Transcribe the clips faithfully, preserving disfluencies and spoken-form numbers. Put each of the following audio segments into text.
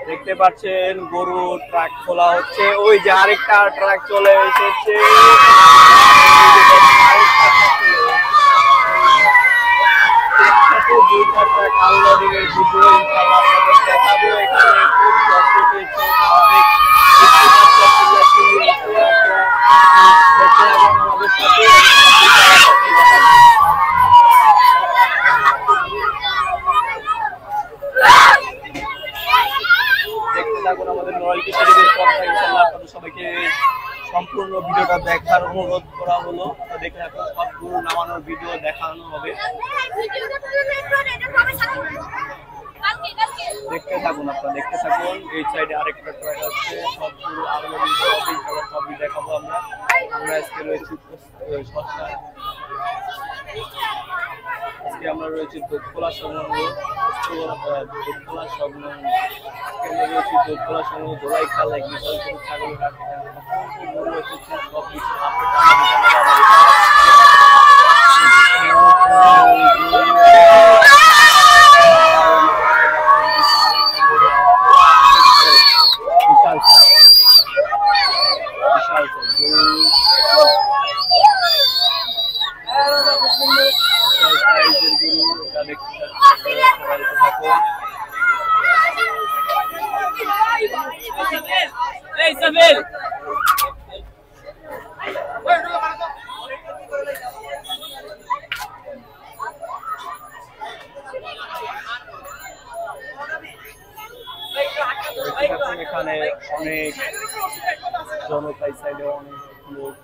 দেখতে পাচ্ছেন গরু ট্রাক খোলা হচ্ছে, ওই যে আরেকটা ট্রাক চলে এসেছে। দেখাবো এখানে খুব কষ্ট পেয়েছে অনেক আমাদের সাথে। দেখতে থাকুন আমাদের রয়্যালটি সিরিজের পর্দা, ইনশাআল্লাহ আপনাদের সবাইকে সম্পূর্ণ ভিডিওটা দেখার অনুরোধ করা হলো। তো দেখে এখন সবগুলো নামানোর ভিডিও দেখানো হবে, দেখতে থাকুন আপনারা দেখতে থাকুন। এই সাইডে আরেকটা ট্রাক আছে, সবগুলো আরো সবই দেখাবো আমরা। আমরা আজকে রয়েছি সস্তায়, আজকে আমরা রয়েছি দোতলা সংলগ্ন দোতলা সংলগ্ন আজকে আমরা রয়েছি দোতলা সংলগ্ন দোলাই খাল এক বিশাল কোনো ছাগলের হাট। গরু এসেছে, সব কিছু বিশাল বিশাল সাইজের গরু, এটা দেখতে থাকুন। এখানে অনেক জনতাই সাইডে অনেক লোক,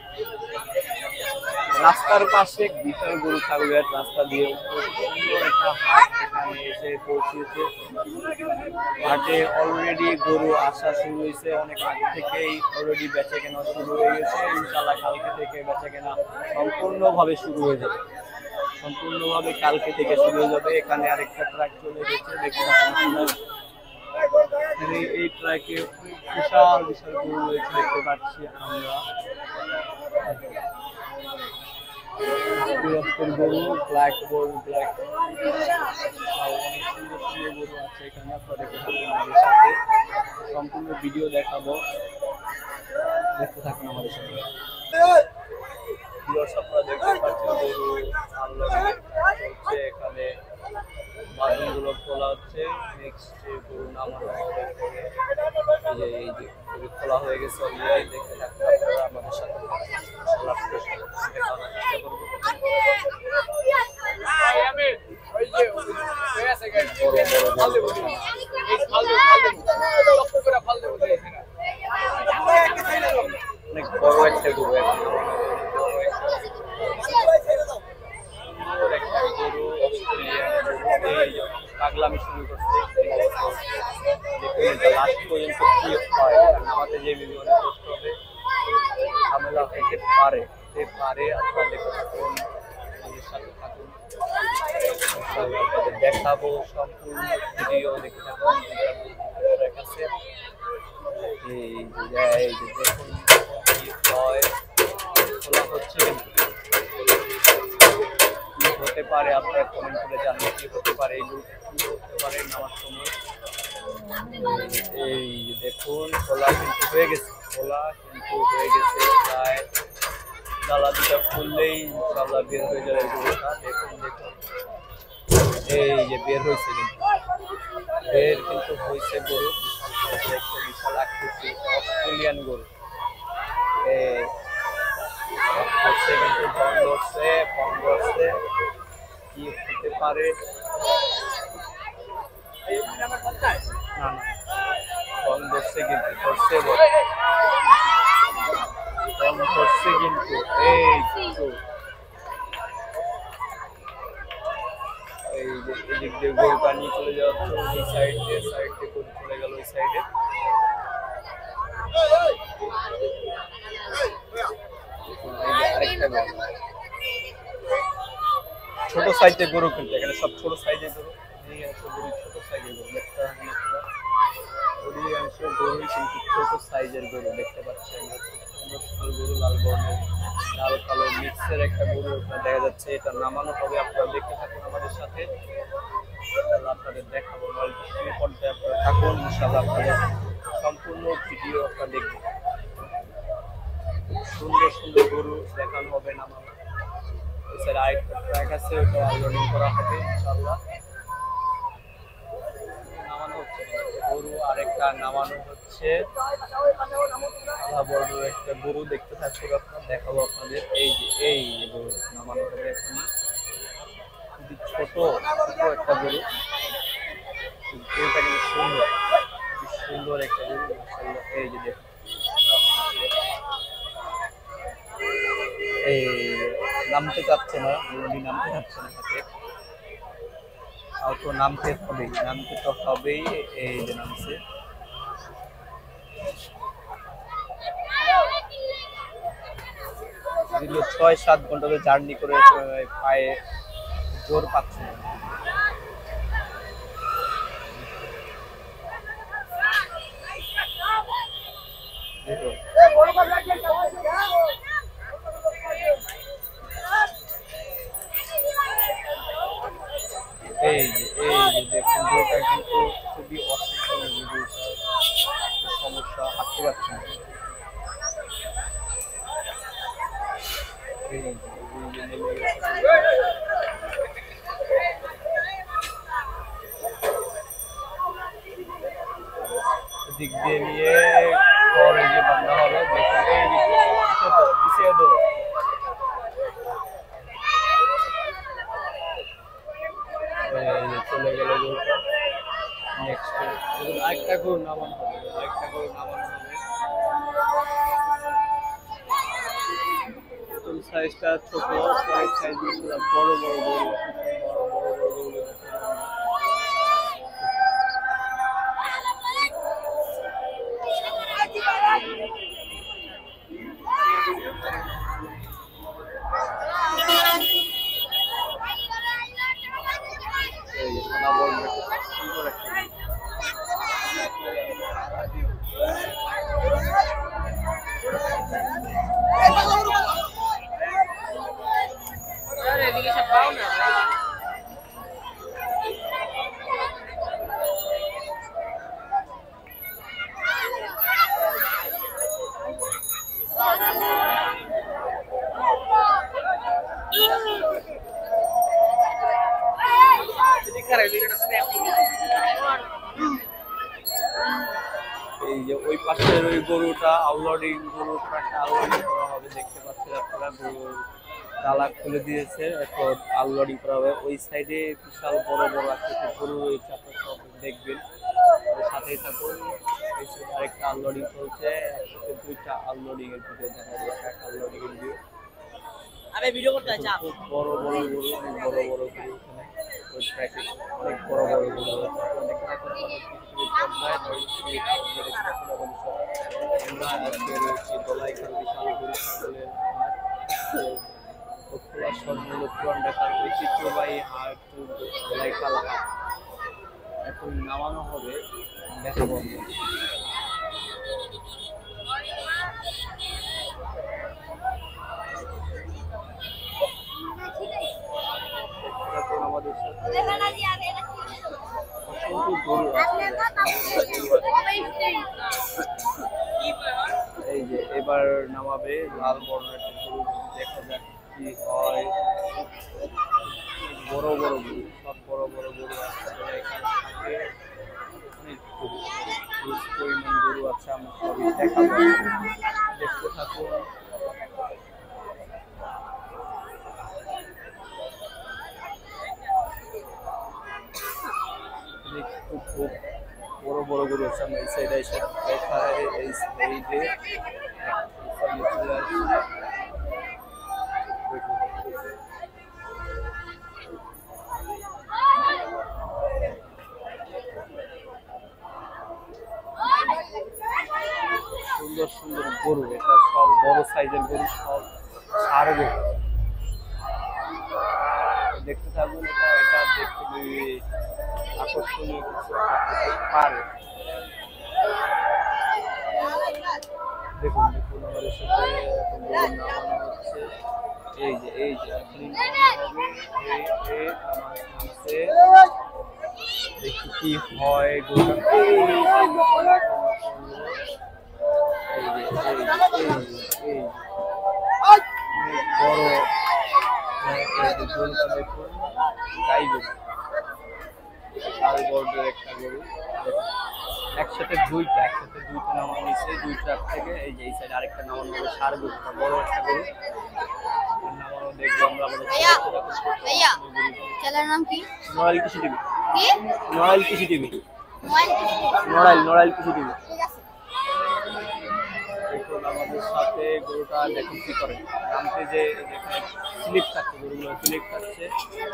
রাস্তার পাশে বিশাল গরু ছাগলের রাস্তা দিয়ে সুন্দর একটা হাট এখানে এসে পৌঁছেছে। হাটে অলরেডি গরু আসা শুরু হয়েছে, অনেক আগে থেকেই অলরেডি বেচা কেনা শুরু হয়ে গেছে। ইনশাআল্লাহ কালকে থেকে বেচা কেনা সম্পূর্ণভাবে শুরু হয়ে যাবে, সম্পূর্ণভাবে কালকে থেকে শুরু হয়ে যাবে। এখানে আরেকটা ট্রাক চলে গেছে, দেখতে এই ট্রাকে বিশাল বিশাল গরু রয়েছে দেখতে পাচ্ছি আমরা। গরু ব্ল্যাক গরু ব্ল্যাক অনেক সুন্দর সুন্দর গরু আছে এখানে, আপনারা দেখতে থাকুন আমাদের সাথে, সম্পূর্ণ ভিডিও দেখাবো, দেখতে থাকুন আমাদের সাথে। আপনারা দেখতে পাচ্ছেন গরু চলছে, এখানে বাদনগুলো খোলা হচ্ছে, নেক্সট গরু নামানো হবে। এই যে গরু খোলা হয়ে গেছে অলরেডি, দেখতে থাকুন আপনারা আমাদের সাথে অনেক বড় একটা গরু, পাগলামি শুরু করছে। লাস্ট পর্যন্ত কি হয় নামাতে যে অনেক কষ্ট হবে, ঝামেলা হতে পারে হতে পারে আপনারা দেখতে থাকুন আমাদের সাথে থাকুন, আপনাদের দেখাবো সম্পূর্ণ ভিডিও দেখতে থাকুন কাছে। এই যে এই যে দেখুন কি হয়, খোলা হচ্ছে কি হতে পারে, আপনারা কমেন্ট করে জানলে কি হতে পারে, এই কি হতে পারে নামার সময়। এই দেখুন খোলা কিন্তু হয়ে গেছে, খোলা কিন্তু হয়ে গেছে, প্রায় ডালা দুটা খুললেই ইনশাআল্লাহ বের হয়ে যাবে গরুটা। দেখুন দেখুন এই যে বের হয়েছে, কিন্তু বের কিন্তু হয়েছে গরু, বিশাল আকৃতি অস্ট্রেলিয়ান গরু। হচ্ছে কিন্তু বন্ধ হচ্ছে বন্ধ হচ্ছে কি হতে পারে, না না বন্ধ হচ্ছে কিন্তু করছে বন্ধ হচ্ছে কিন্তু এই কিন্তু এই যে এদিক দিয়ে গরুটা নিয়ে চলে যাচ্ছে ওই সাইড দিয়ে, সাইড দিয়ে গরু চলে গেল ওই সাইডে। ছোট সাইজের গরু কিন্তু এখানে সব ছোট সাইজের গরু, ছোট সাইজের গরু অধিকাংশ গরুই কিন্তু ছোট সাইজের গরু দেখতে পাচ্ছেন। গরু লাল বর্ণের লাল কালো মিক্সের একটা গরু দেখা যাচ্ছে, এটা নামানো হবে, আপনারা দেখতে থাকুন আমাদের সাথে, আপনাদের দেখাবো পর্দায় আপনারা থাকুন, ইনশাআল্লাহ আপনাদের সম্পূর্ণ ভিডিও আপনারা দেখবেন। সুন্দর সুন্দর গরু দেখানো হবে নামানো। এছাড়া আরেকটা ট্র্যাক আছে, ওটা আনলোডিং করা হবে ইনশাআল্লাহ। নামানো হচ্ছে গরু, আরেকটা নামানো হচ্ছে। বড় বড় একটা গরু দেখতে থাকছে, আপনার দেখাবো আপনাদের। এই যে এই যে গরু নামানো হবে এখন, খুবই ছোট ছোট একটা গরু। গরুটা কিন্তু সুন্দর, খুবই সুন্দর একটা গরু মাশাআল্লাহ। এই যে দেখুন, এই নামতে চাচ্ছে না, গরুটি নামতে চাচ্ছে না হাতে, তো নামতে হবেই, নামতে তো হবেই। এই যে নামছে, দীর্ঘ ছয় সাত ঘন্টা ধরে জার্নি করে পায়ে জোর পাচ্ছে না। এই যে এই যে দেখুন, গরুটা কিন্তু খুবই অসুস্থ, সমস্যা, হাঁটতে পারছে না। দিক দিয়ে নিয়ে ঘরে যে বান্ধা হবে, দেখুন এই পিছিয়ে দো চলে গেল গরুটা। নেক্সট আরেকটা গরু নামানো হবে, আরেকটা গরু নামানো হবে। সাইজটা ছোট, সাইজ বড় বড় গরু, বড় বড় গরু। এই যে ওই পাশের ওই গরুটা আনলোডিং, গরুটা আনলোডিং করা হবে, দেখতে পাচ্ছেন আপনারা। গরুর তালা খুলে দিয়েছে, এখন আনলোডিং করা হবে। ওই সাইডে বিশাল বড় বড় আকৃতির গরু রয়েছে, আপনারা সব দেখবেন, সাথেই থাকুন। এই সাইডে আরেকটা আনলোডিং চলছে, একসাথে দুইটা আনলোডিং এর ভিডিও দেখা যাচ্ছে, একটা আনলোডিং এর ভিডিও। আরে ভিডিও করতে আছে, খুব বড় বড় গরু, অনেক বড় বড় গরু, ওই ট্র্যাকে অনেক বড় বড় গরু আছে। আপনারা দেখতে থাকুন, আমরা আজকে রয়েছি দোলাইখাল বিশাল গরু ছাগলের হাট, সবগুলো পুরান ঢাকার ঐতিহ্যবাহী হাট দোলাইখাল হাট। এখন নামানো হবে, দেখাবো আমাদের সাথে অসংখ্য গরু আছে। এই যে এবার নামাবে লাল বর্ণের গরু, দেখা যাক কি হয়। বড় বড় গরু, সব বড় বড় গরু আছে এখানে থাকে, অনেক গরু, পরিমাণ গরু আছে। আমরা সবই দেখাবো, দেখতে থাকুন। খুব বড় বড় গরু আছে, আমরা এই সাইডে এসে দেখায়। এই সাইডে সুন্দর সুন্দর গরু, এটা সব বড় সাইজের গরু, সব ষাঁড় গরু। দেখতে থাকুন, এটা এটা দেখতে আকর্ষণীয় কিছু পারে। দেখুন দেখুন আমাদের সাথে এখন গরু নামানো হচ্ছে। এই যে এই যে এখনই নামানো হবে, এই এই নামছে। দেখি কি হয় গরুটা। এই যে এই যে এই যে বড় গরুটা দেখুন, গাই গরু, লাল বর্ডের একটা গরু। একসাথে দুইটা একসাথে দুইটা নামানো নিচ্ছে দুই ট্রাক থেকে। এই যে এই সাইড আরেকটা নামানো হবে, সার গরু, বড় একটা গরু নামানো দেখবো আমরা। আমাদের নাম কি? নড়াইল কৃষি টিভি। কি? নড়াইল কৃষি টিভি। নড়াইল নড়াইল কৃষি টিভি। দেখুন আমাদের সাথে গরুটা দেখুন কি করে, নামতে যে যেখানে স্লিপ খাচ্ছে, গরুগুলো স্লিপ খাচ্ছে।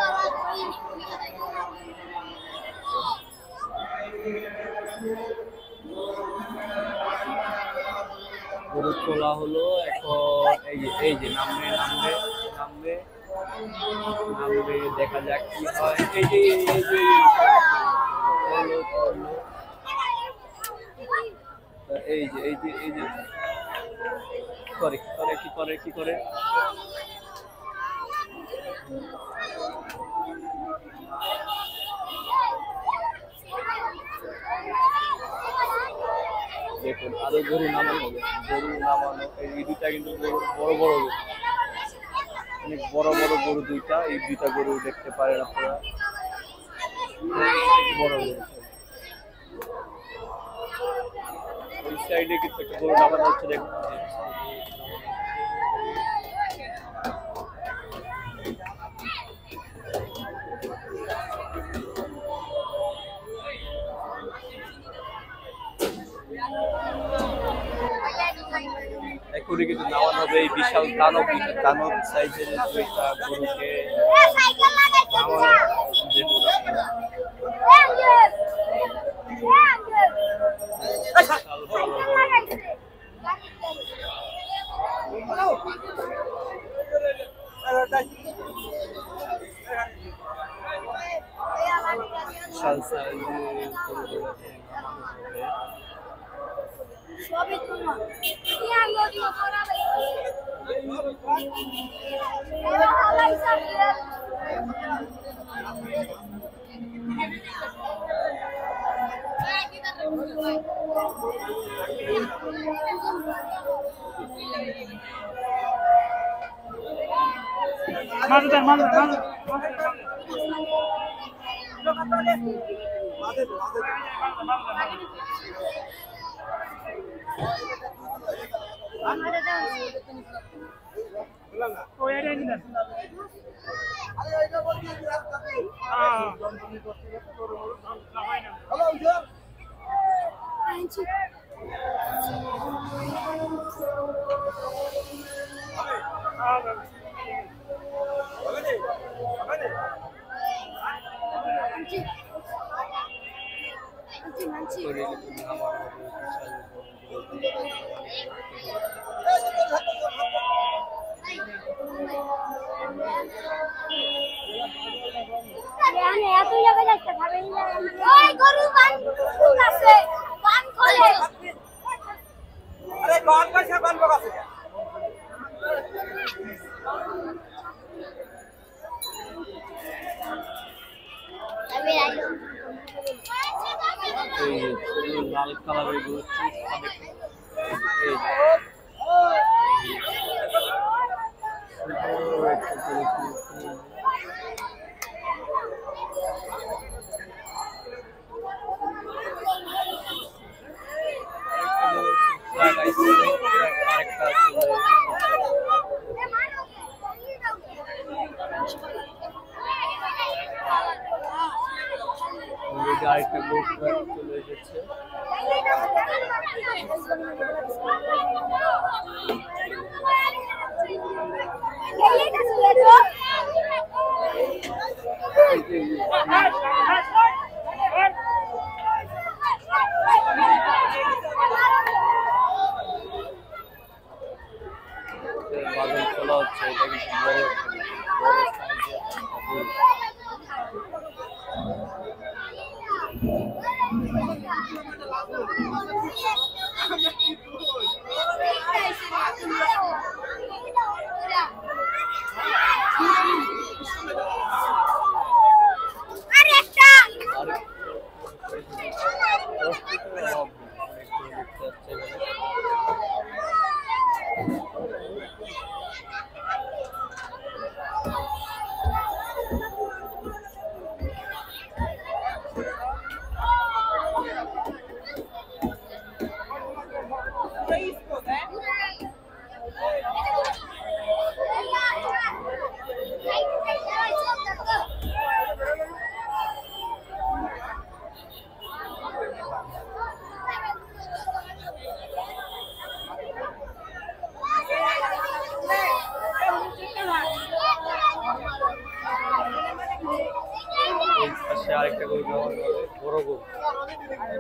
গরু তোলা হলো এখন। এই যে এই যে নামবে নামবে নামবে নামবে, দেখা যাক কি হয়। এই যে এই যে তোলো তোলো, এই যে এই যে এই যে করে কি করে কি করে কি করে দেখুন আরো গরু নামানো হবে, গরু নামানো। এই দুইটা কিন্তু বড় বড় গরু, অনেক বড় বড় গরু দুইটা। এই দুইটা গরু দেখতে পারেন আপনারা, বড় গরু। ওই সাইডে কিন্তু একটা গরু নামানো হচ্ছে, দেখুন এখনই কিন্তু নামানো হবে। এই বিশাল দানব দানব সাইজের দুইটা গরুকে নামানো দেখুন আপনারা। বিশাল বড় বড় বিশাল সাইজের গরুগুলোকে নামানো হবে। সবই তোমার কি আলো দিও করাবে এরা হালাই সাথে মাঝে মাঝে মাঝে মাঝে লাল কালারের গরু আরেকটা গরু চলে এসেছে। বাদল খোলা হচ্ছে, এটা কিন্তু বড় বড় সাইজের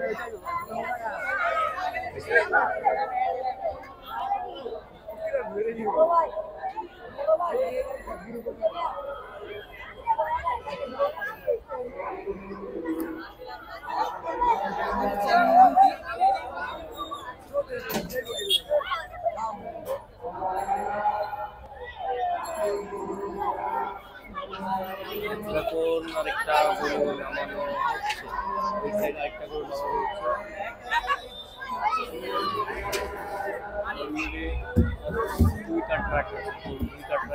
এখন আরেকটা গরু নামানো হচ্ছে, ওই সাইড আরেকটা গরু নামানো হচ্ছে। দুইটা ট্রাক আছে, দুইটা